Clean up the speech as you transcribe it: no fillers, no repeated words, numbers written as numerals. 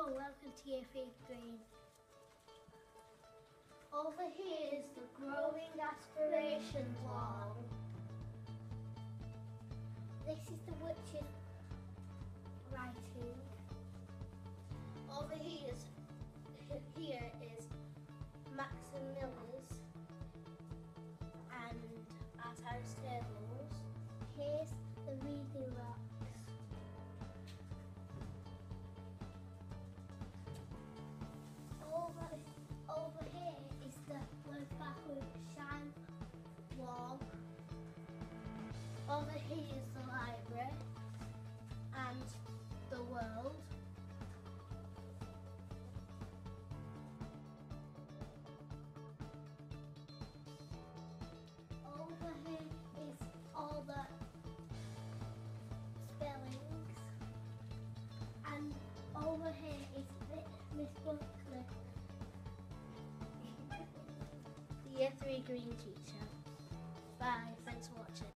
Hello, welcome to Year 3 Green. Over here is the Growing Aspirations wall. This is the witch's writing. Over here is Max and Millie's and our times tables. Here's the reading rocks. Over here is the Work Backward Shine wall. Over here is the library and the world. Over here is all the spellings, and over here is Miss Buckley, the Year 3 Green teacher.